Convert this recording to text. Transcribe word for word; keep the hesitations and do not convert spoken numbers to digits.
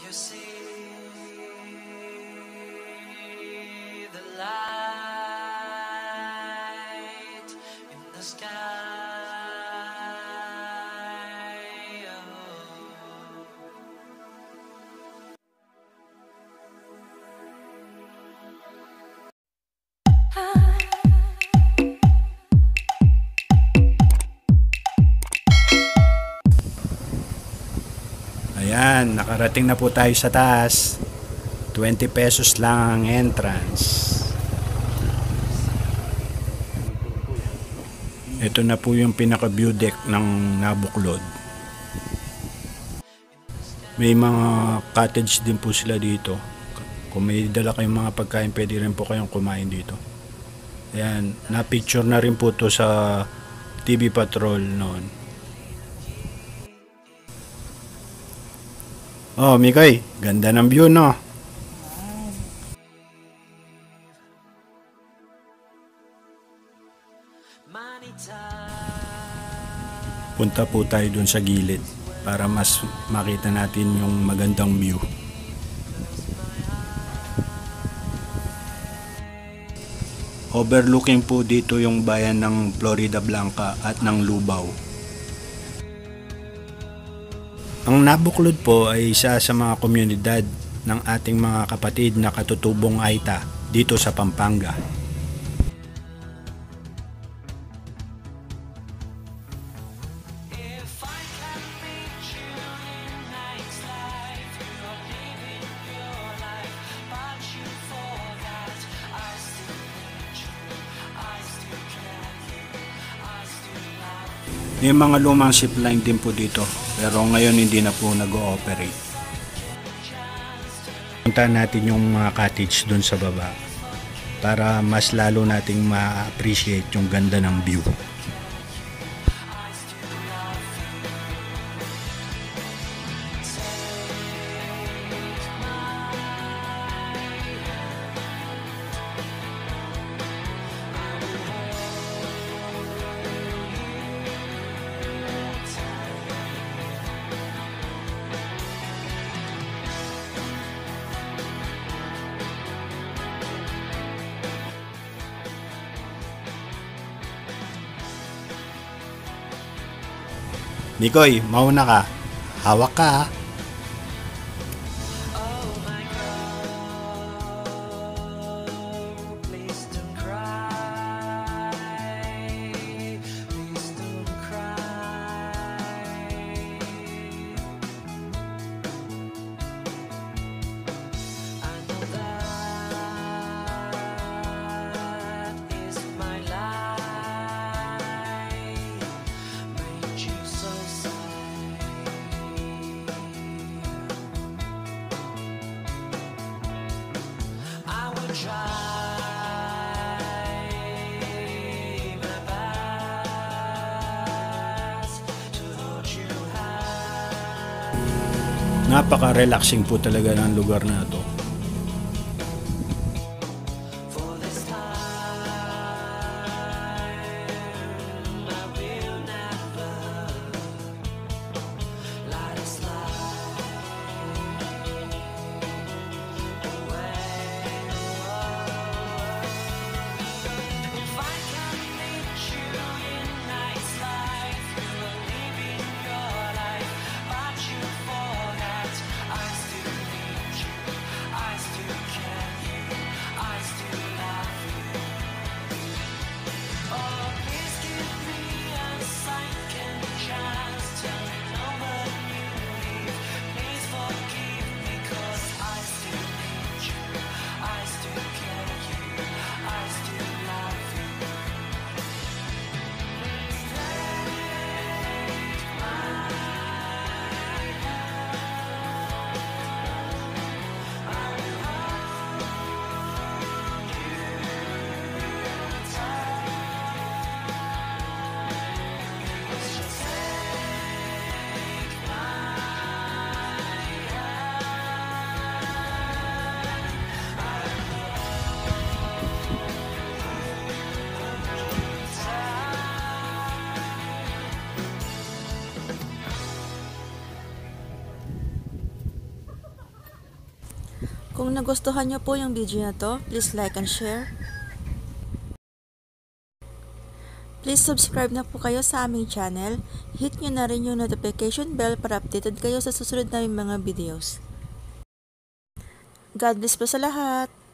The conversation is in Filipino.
you see the light in the sky? Ayan, nakarating na po tayo sa taas. twenty pesos lang ang entrance. Ito na po yung pinaka view deck ng Nabuklod. May mga cottage din po sila dito. Kung may dala kayong mga pagkain, pwede rin po kayong kumain dito. Ayan, na-picture na rin po to sa T V Patrol noon. Oh, Mikoy, ganda ng view, no? Punta po tayo dun sa gilid para mas makita natin yung magandang view. Overlooking po dito yung bayan ng Floridablanca at ng Lubao. Ang Nabuklod po ay isa sa mga komunidad ng ating mga kapatid na katutubong Aita dito sa Pampanga. May mga lumang zip line din po dito, pero ngayon hindi na po nag-ooperate. Punta natin yung mga cottage doon sa baba para mas lalo nating ma-appreciate yung ganda ng view. Mikoy, mauna ka. Hawak ka, ha? Napaka-relaxing po talaga ng lugar na ito. Kung nagustuhan nyo po yung video na to, please like and share. Please subscribe na po kayo sa aming channel. Hit nyo na rin yung notification bell para updated kayo sa susunod naming mga videos. God bless po sa lahat!